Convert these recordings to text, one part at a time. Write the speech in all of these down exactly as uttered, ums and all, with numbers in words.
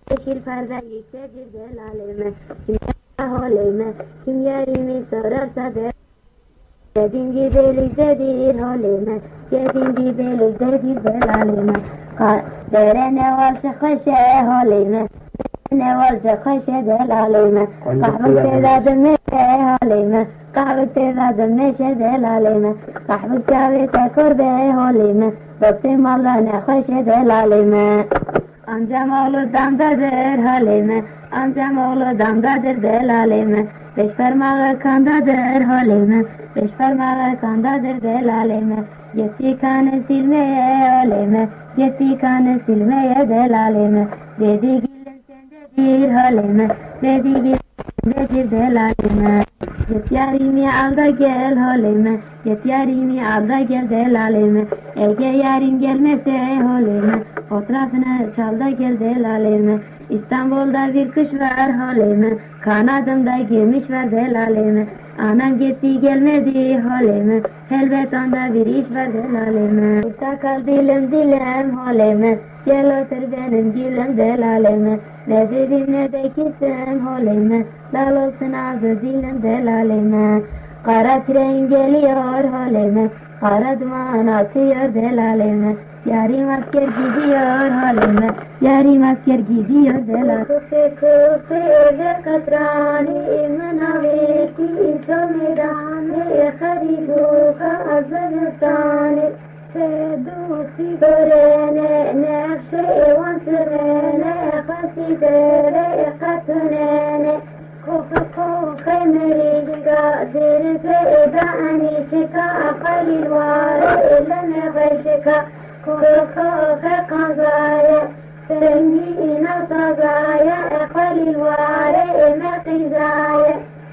yeşil perde yükselir delalime. Kim halime, kim yerimi sorarsa de. Yedinci beliktedir halime, yedinci beliktedir delalime. Dere ne varsa kaşe halime, ne varsa kaşe delalime. Kahvuk tedadım meşe halime, kahvuk tedadım meşe delalime. Kahvuk çavete kurbe halime, doktim Allah ne kaşe delalime. Amcam oğlu damdadır halime, amcam oğlu damdadır delalime. Beş parmağı kandadır halime, beş parmağı kandadır delalime. Yetti kanı silmeye halime, yetti kanı silmeye delalime. Dedi gülüm sendedir halime, dedi gülüm sendedir delalime. Yet yarimi al da gel halime, yet yarimi al da gel delalime. Ege yarim gelmese halime, fotoğrafını çal da gel delalime. İstanbul'da bir kuş var halime, kanadımda gümüş var delalime. Anam gitti gelmedi halime, elbet onda bir iş var delalime. Sakal dilim dilim halime, gel otur benim gülüm delalime. Ne dedim ne de kisem halime, lal olsun ağzı dilim delalime. Kara tren geliyor halime, kara duman atıyor delalime. Yarim asker gidiyor halime, yarim asker gidiyor delalime. Kufe kufe eve katrani menaveti iso medane kharidu ka azadistani. Sedusi gorene nefşe vansirene khasidere khatunene. Kufe kufe merişka dirse danişka qalil vare lene gayşka. كوخ قضايا سمينا صغايا أقل الوارئ مقزايا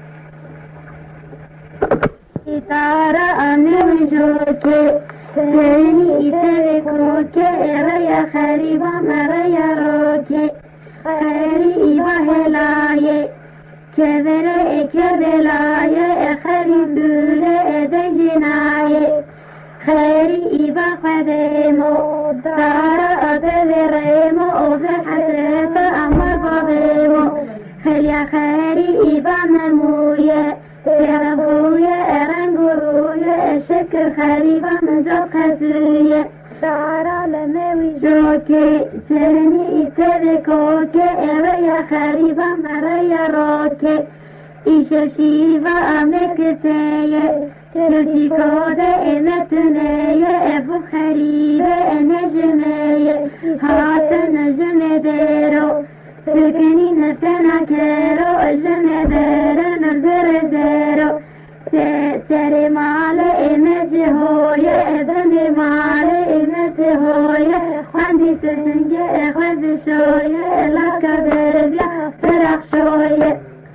تارا أمن جوكي سني تركوكي ريا خريبا مريا روكي خريبا هلايا كبرئ كبلايا خريب دولئ دجنايا خريبا قديمو دارا أدريمو في حسرة أمر بضيمو خليا خريبا نمويا يا أبويا أرنقرويا شكر خريبا من جو خسرية دارا لموي جوكي سني تذكوكي يا خريبا مريا روكي إيشا شيبا أمكتايا تلتي كودة إمتنايا أبو خريبة نجمايا هات نجم دارو سكني نفسنا كارو جمع دارو نبر دارو سري مالي إمجهويا ابني مالي إمتهويا عندي سنجة أخذ شويا لك بربيا فرح شويا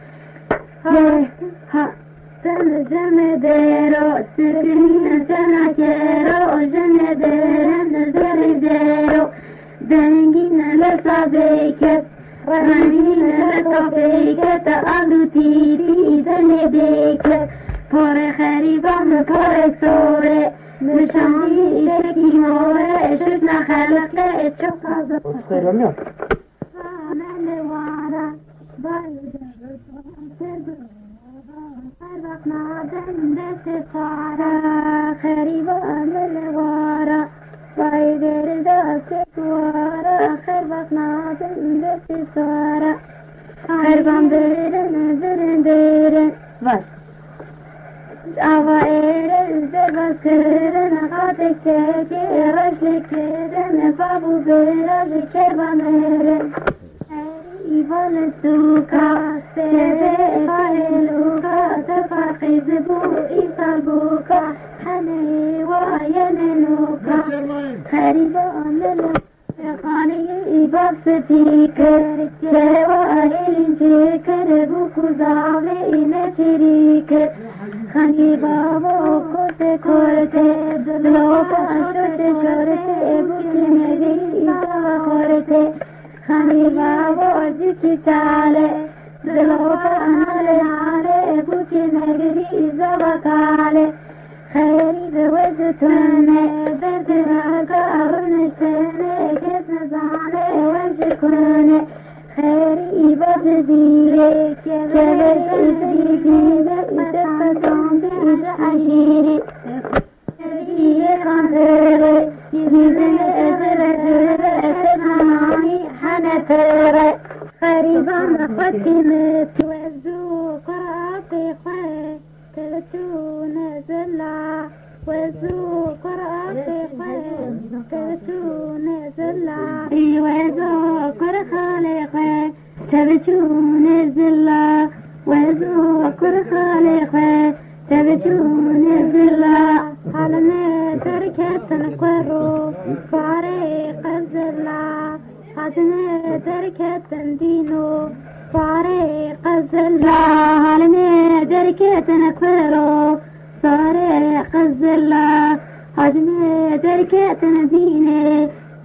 ها سن جمدارو سكنين سنكارو جمدارو نزر دارو دنجين لصبيكت رمين لصبيكت أبلو تيتي دنبيكت پور خريبان پور سوري مشاني إشكي موري شكنا خلق لأت شوق عزب Selamlar. فامل وارا بايدا سرد خربقنا دندت صارا خريبان الوارا بايدر دست وارا خربقنا دندت صارا خربان برن برن برن باش Ava erizde bakırın Atek çekir Aşlikirın Babu virajı kervanırın İvalı suka Sebe fahiluka Tefakiz bu İsal buka Hani vayenenuka Haribanlı Khani ibab setikar Kevahilin çekar Bu kuzave ine çirikar Khani babo kote korte Loka aşote şorte Buki nevi isava korte Khani babo aciki çale Loka anale hale Buki nevi isava kale خيري بوزتوني بدرك أرنشتني كيف نزعني وشكوني جزيرة كبرت إزديدي بقصان بإش عشيري جزيرة قنطرة يزيزن أزرجر أسماني حنفرة خريبان ختمت وزو قرأتي خي تبتو نزلا وزو قرأتي خي تبتو نزلا وزو قر خالقي تبتو نزلا وزو قر خالقي تبتو نزلا حالنا تركت نقرو فارق الزلا حالنا تركت دينو فارق الزلا حالنا تركت نقرو فارق الزلا حالنا تركت ديني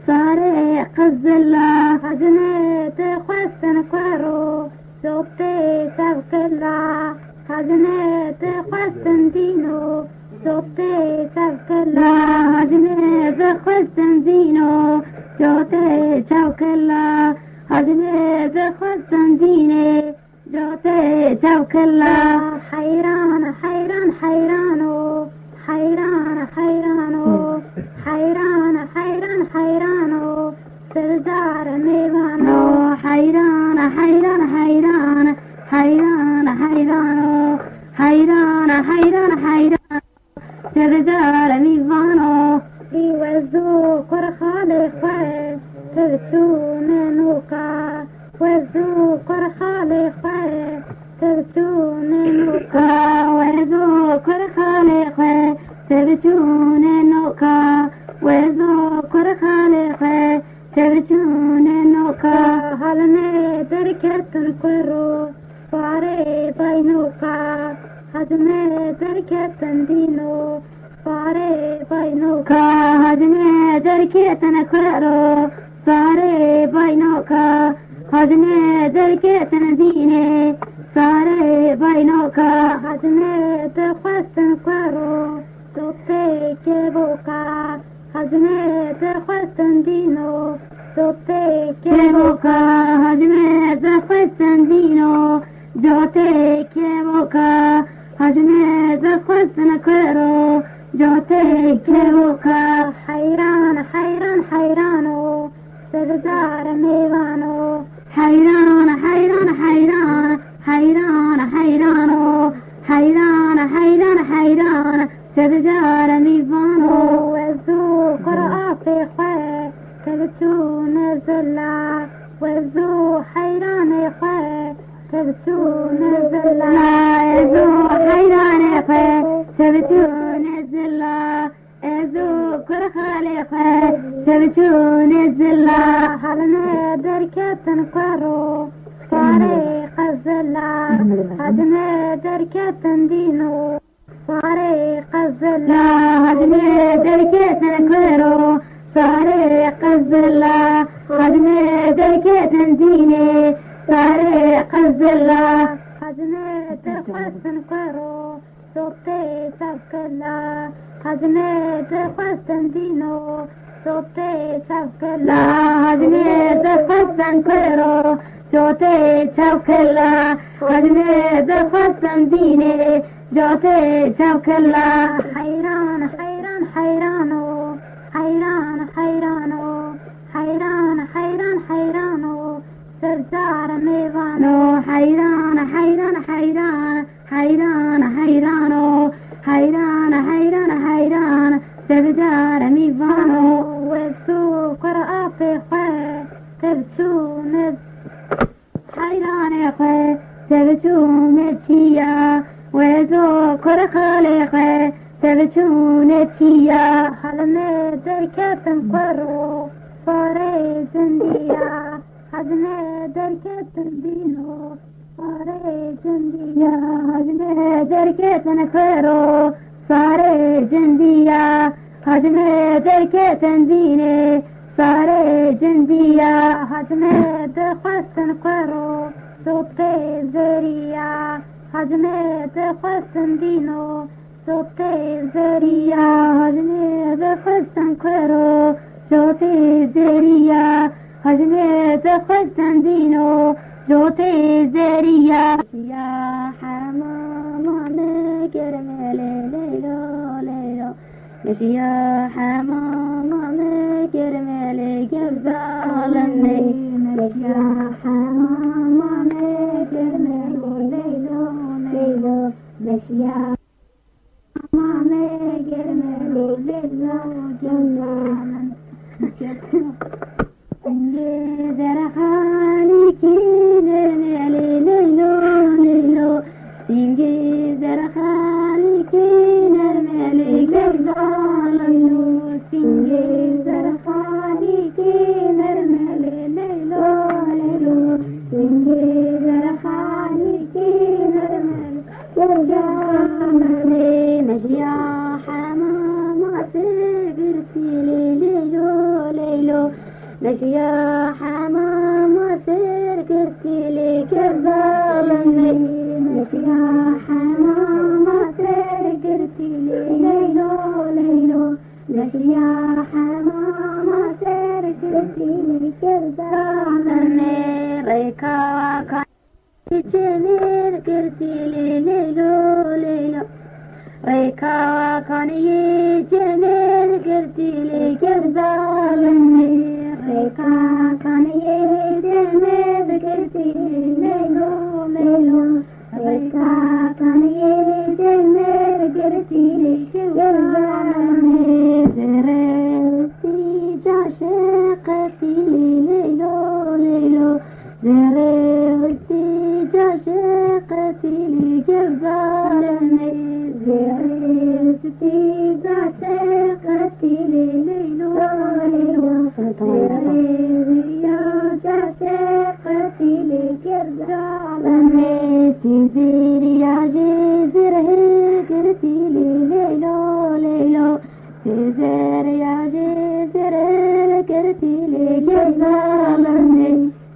فارق الزلا حالنا تخوست نقرو صوبتي سبك الله حالنا تخوست دينو صوتي سبك الله حجمي بخوست دينو جوتي شوك الله حجمي بخوست ديني جوتي شوك الله حيران حيران حيرانو حيران حيرانو حيران حيران حيرانو سردار ميوانو حيران حيران حيران حيران حيرانو حيران حيران حيران سردار ميوانو وزو قر خالقي تبتون نوكا وزو قر خالقي تبتون نوكا وزو قر خالقي تبتون نوكا وزو قر خالقي تبتون نوكا هلنا دركت نقرو فاري بينوكا هجمي دركت دينو فاري بينوكا هجمي دركت نقرو فاري بينوكا هجمي دركت ديني فاري بينوكا هجمي تخوست نقرو صوتي كيبوكا هجمي تخوست دينو صوتي كيبوكا هجمي تخوست دينو جوتي كيبوكا هجمي تخوست نقرو جوتي كيبوكا حيران حيران حيرانو سردار ميوانو حيران حيران حيران حيران حيرانو حيران حيران حيران سردار ميوانو وزو قرأتي خي تبتو نزلا وزو حيران خي تبتو نزلا وزو حيران خي تبتو نزلا وزو كر خالقي تبتو نزلا حالنا دركت نقرو فارق الزلا حدنا دركت دينو فارق الزلا حدنا دركت نقرو فارق الزلا حدنا دركت ديني فارق الزلا حدنا تخوست نقرو صوتي سبك الله حدنا تخوست دينو صوتي سبك الله حدنا تخوست نقرو صوتي سبك الله حدنا تخوست ديني جوتي سبك الله حيران حيران حيرانو حيران حيرانو حيران حيران حيرانو سردار ميوانو حيران حيران حيران حيران حيرانو حيران حيران حيران سردار ميوانو وزو قرأتي خي تبتو نز حيران خي تبتو نتيا وزو قر خالقي تبتو نتيا حلنا دركت نقرو فاري زنديا حدنا دركت دينو فاري جنديا حدنا دركت نقرو فاري جنديا حدنا دركت ديني فاري جنديا حدنا دخست نقرو صوتي زريا حدنا دخست دينو صوتي زريا حدنا دخست نقرو صوتي زريا حجمي تخوست دينو جوتي زريا يا حمام مكرم ليلو ليلو يا حمام مكرم لجبالني يا حمام مكرم ليلو ليلو يا حمام مكرم ليلو جنان زرخاني كينر مالي ليلو ليلو سينجي زرخاني كينر مالي ليلو سينجي زرخاني كينر مالي ليلو ليلو سينجي زرخاني كينر مالي مجيا حمام سيقرتي ليلو ليلو مشيا حمام سيركتي لي كربالني مشيا حمام سيركتي لي ليلو ليلو مشيا حمام سيركتي لي كربالني ريكا كان جميل كرتي لي ليلو ليلو ريكا كان جميل كرتي لي كربالني ريكا كان يدمد كرتي ليلو ليلو ريكا كان يدمد كرتي ليلو زرتي جاشقتي ليلو ليلو زرتي جاشقتي لجبالني زرتي جاشقتي ليلو ليلو يا جاشقتي لجبالني تزير يا جزر كرتي ليلو ليلو تزير يا جزر كرتي لجبالني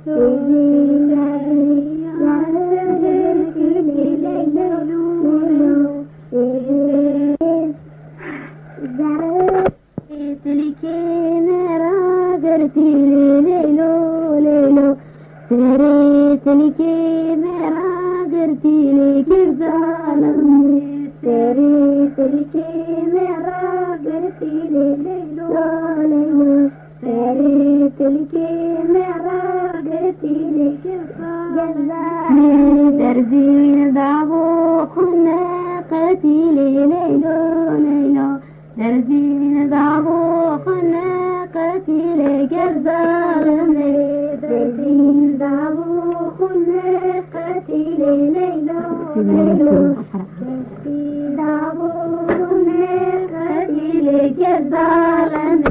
سريتني مرا قرتي لي كرزالني سريتني مرا قرتي لي ليلو ليلو سريتني مرا قرتي لي كرزالني درزين دعبو خنا قتيلي ليلو ليلو درزين دعبو خنا قتيلي كرزالني درزين دعبو خنا قتيلي ليلو ليلو درزين دعبو خنا قتيلي كرزالني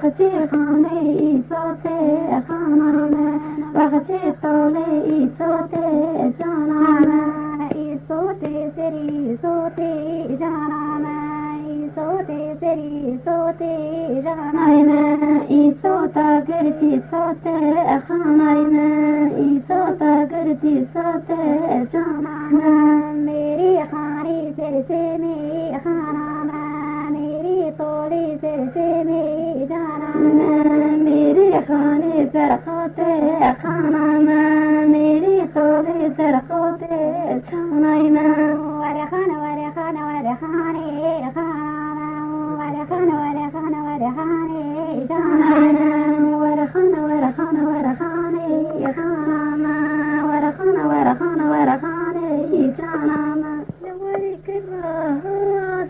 وقتی خانه ای ساته خانانه وقتی خانه ای ساته جانانه ای سوته سری سوته جانانه ای سوته سری سوته جانانه ای سوتا گرتی سوته خانانه ای سوتا گرتی سوته جانانه میری خانی سر سے می خانانه میری تولی سر سے می جانانه میری خانی سر خاطر خانانه میری تولی سر خاطر جانانه ورخان ورخان ورخانی خانانه ورخان ورخان ورخانی جانانه ورخان ورخان ورخانی خانانه ورخان ورخان ورخانی جانانه لولي كبرات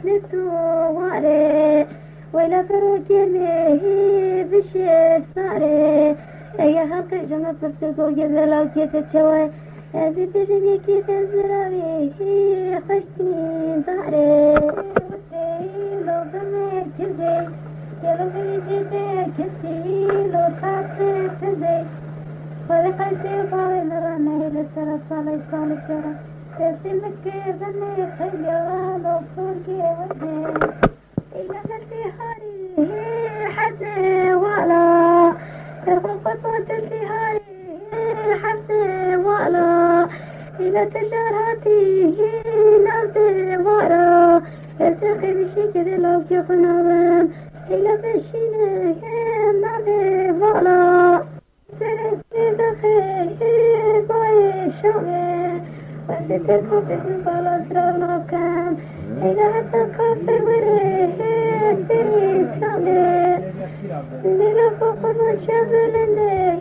للتواري ولا فرجني بشي صاري يا خلق جنة تفسكو جزلو كيف تشوي هذه تجني كيف الزراوي خشتني داري لو بمي كردي يلو بيجي كردي لو تاتي كردي ولقيتي فاوي لراني لسرى صالي صالي سرى تسلمك ذني خيال وصولك ودي إلى البهاري حتى ولا الخطوة البهاري حتى ولا إلى تجاراتي نادي ورا التقي بشكل لو كيخنا بام إلى بشيني نادي ولا سلسي دخي باي شوي وستتكو بسنبالا سرابنا كان إذا حتى كافر وريه سري سامي للا فوق شابل اللي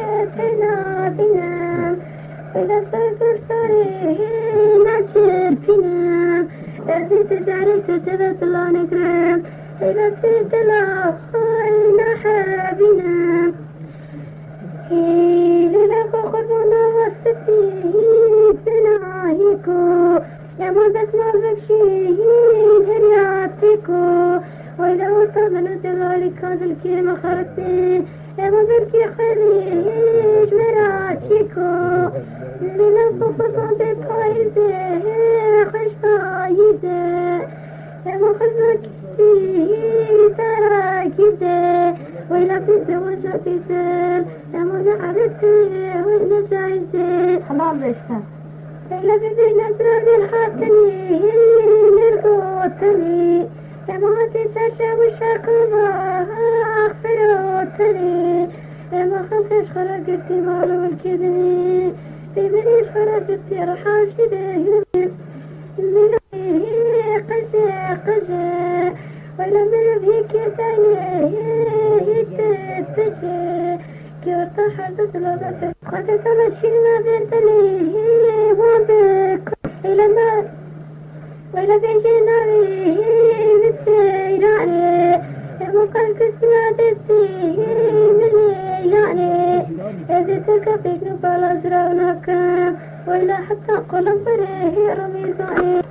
تنا بنا وإذا سيكر ساريه ناشر فينا تردي تجاري تجرت الله نكرم إذا سيد الله خينا حابنا للا فوق وستيه سناهيكو يا مدس ما بكشين هرياتيكو وإذا وصلنا ذلك هذا الكلمة خرطين يا مدركي خليج مراتيكو لنفق صدق عيزة خشايزة يا مخزك سيه تراكيزة وإلى في زوجة بيزل يا مزعلتي وإلى جايزة حلال بيشتر إلى بيبي نزرع الحاتني نرقوتني يا مهاتي تشا وشاكوبا أغفروتني يا ما خلقش خرقتي مالو الكدني بيبريش خرقتي رحاشدة قجا قجا ولا من بيك يداني يتتجا كيرتا حدث لغتك قد تمشينا بنتني وبك إلى ما ولا بيجينا بالسيراني مقال كسنا دستي مني يعني إذا تكفيك نبال أزرعنا كام ولا حتى قلب بريه رميزاني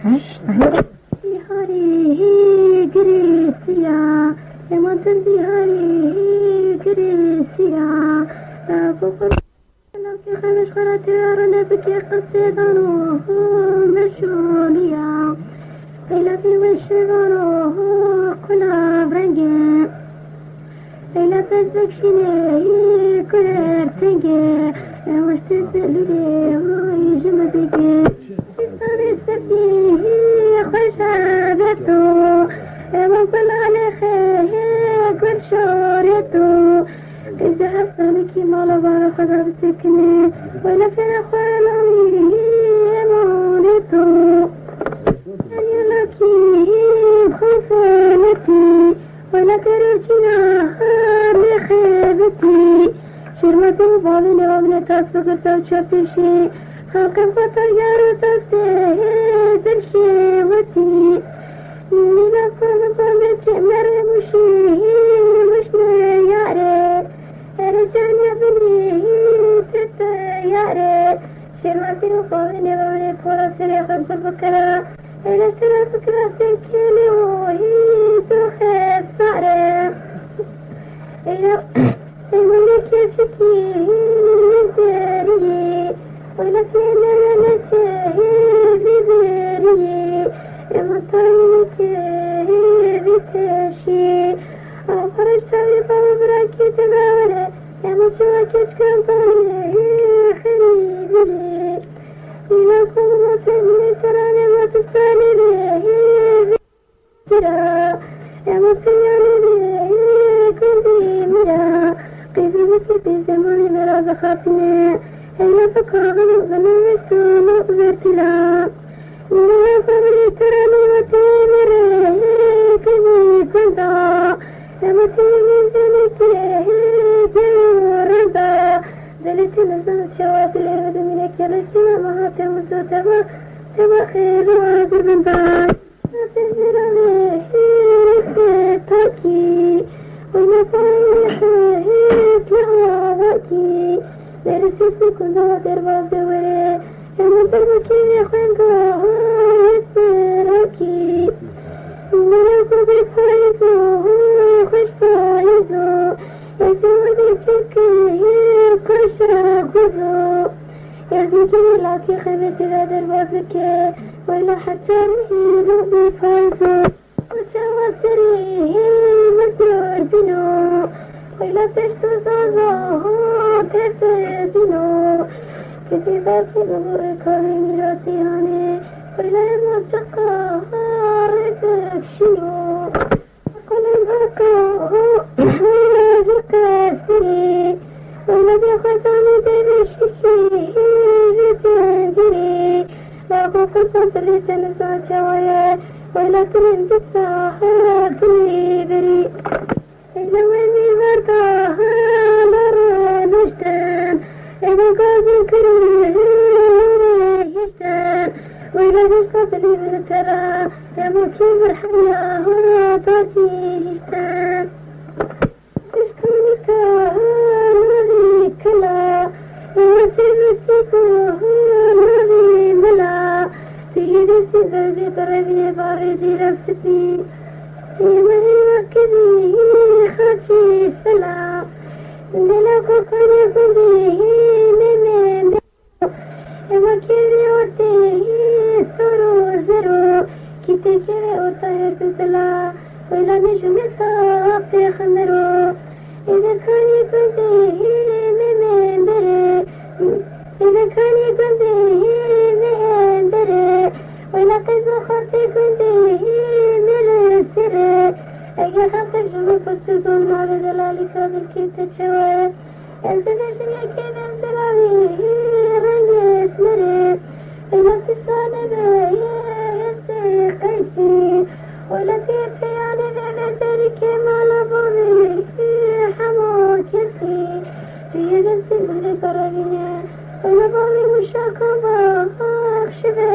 بهاري قريسيا لما تنبهاري قريسيا بقول لك خمس خراتير نبكي قصيدانو مشغوليا إلا في وشغانو قلاب رنجا إلا تزكشيني كلر تنجا واشتزلولي ويجمدك صاري سبيه خشابتو وقل على خيه كل شوريتو إذا حصلك مالا بارا خدا بسكني ولا في خلامي مولتو أنا لكي خفالتي ولا كروشنا بخيبتي شرمة بالي وابن تاسو تشوفشي خلق خطر يارو تسيد الشيوتي لنا فضل مرمشي مش ياري رجعنا بني تتياري شرمتي وقويني وابن فورا سري خمسة بكرة إلى سرى فكرة سكيني وهي تخيف صاري الشيء خرجت بابا براكي تباوله يا مشوكت كنطاني خريبي إذا كنت من سراني ما تسالي لي ترى يا مصياني لي كنتي مرا قيبي بسيطي زماني مرا بخافني هيا فكاغن غنوستو نقبرتلا يا صبري تراني وتيمري كذي كنتا يا مصياني زلتي جورنتا زلتي نزلت شواف الإرد منك يلسي مهاتر مزو تبا تبا خير وعذر بنتاي أفزر عليه تاكي ونفعي حيث لعواكي لرسيسي كنا دربا زوري يا مدربكي يا خوانقا يسراكي نرازو بالفايزو خوش فايزو يا زودي تشكي كشا غزو يا زيكي لاكي خبتي لا دربا زكي ولا حتى رهيلو بفايزو وشواسري مسيور دينو ولا تشتو زازو تفدينو كتي باسي بغوري كاريني راسياني ولا يمجقا رزق شنو أقول البكا ولا جكاسري ولا بيخطاني بيبشيشي بيبندري لا بفرصة اللي شوية ولا ترين بالساحة بري إذا ويني مرتاحة لرا نشتن إذا قابل كريم يشتن وإذا تشتغل لي بالترى يا مكيب الحياة هنا تاتي يشتن تشكوني كهان نبي كلا وسيب السكوه نبي ملا سيدي سيدي قربي باردي رفتي يمهي وكذي خاشي سلا دلا كوكاني كذي ممن وكذي وتي سرو زرو كتي كره وطهر تسلا ولا نجم صافي خمرو إذا كاني كذي ممن بري إذا كاني كذي ممن بري ولا قيزو خاطي كذي من السر أجل خاطر جنو فستدون ما بذلالي كابل كي تتشوى الزدشني كي بمزلالي رنجي اسمري إلا تساني بي يسي قيسي ولا تيفياني بمزري كما لبوذي حمو كسي في يدسي بلي قربيني ولا بوذي مشاكا باخ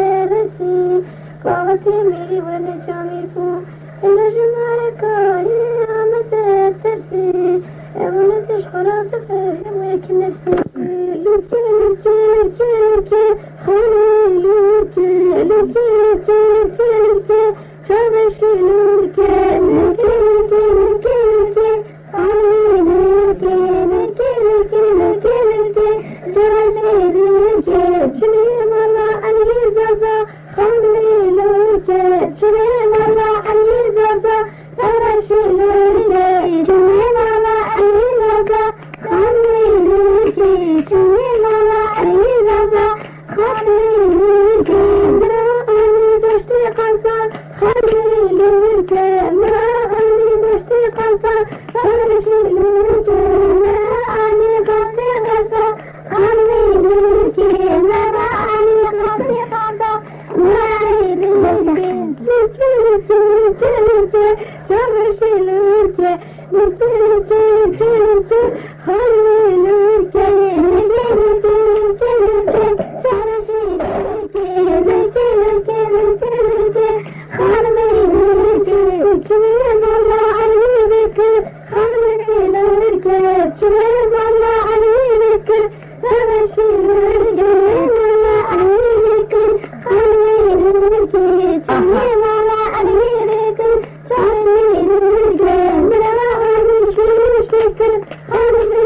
شبيرسي قاوتي ميري ونجامي فو إلا جمالك يا مسا ترسي ولا تشخرا تفهم ويك نفسي لوكي لوكي لوكي لوكي خالي لوكي لوكي لوكي لوكي شابشي لوكي لوكي لوكي لوكي لوكي خالي لوكي لوكي لوكي لوكي لوكي جرسي لوكي شني مالا عني زازا خالي لوكي شني مالا عني زازا شرشي لوكي شني مالا عني زازا خالي لوكي شني مالا عني زازا خالي لوكي مرأني دشتي قصر خالي لوكي مرأني دشتي قصر شرشي لوكي مرأني قصي قصر خالي لوكي مرأني قصي قصر مرأني لوكي لوكي لوكي لوكي شرشي لوكي لوكي لوكي لوكي خالي لوكي لوكي لوكي لوكي شرشي لوكي لوكي لوكي لوكي لوكي خالي لوكي كمية الله عليك خالي لوكي كمية الله عليك شرشي لوكي الله عليك خالي لوكي كمية الله عليك شرشي لوكي مرأة شرشي خالي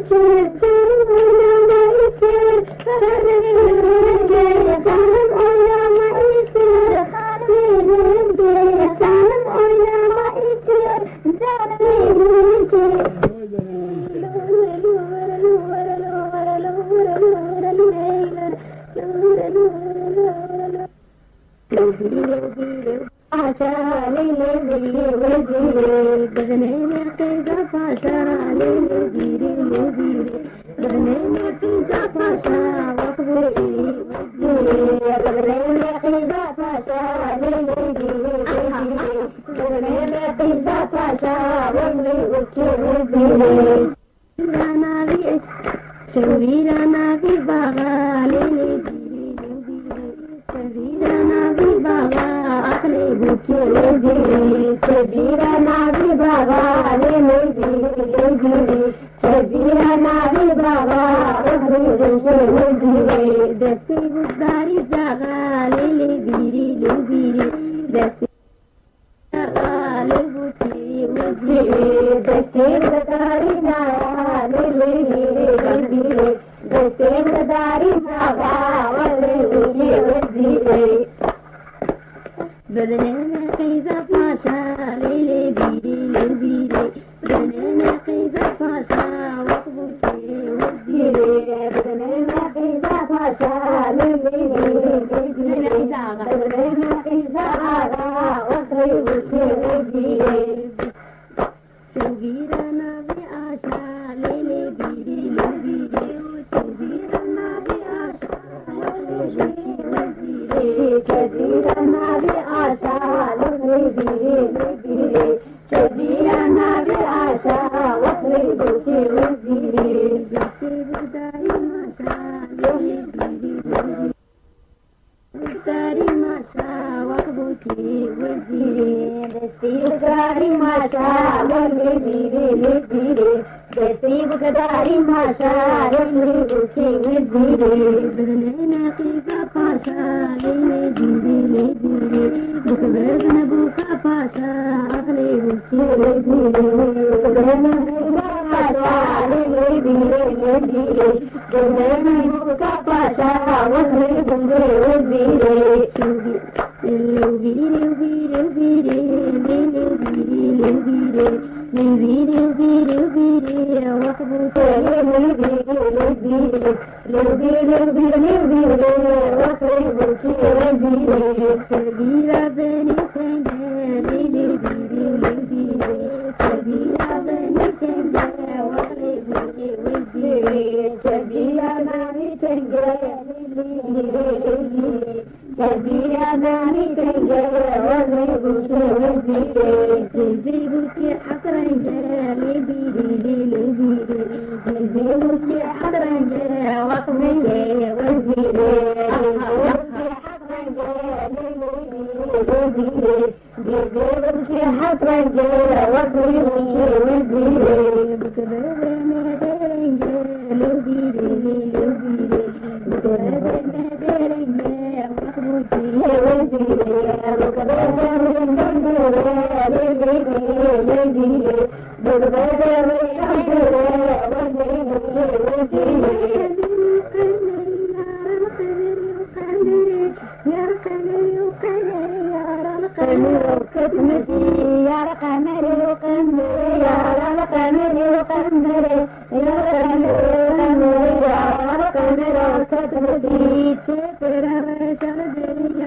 Shall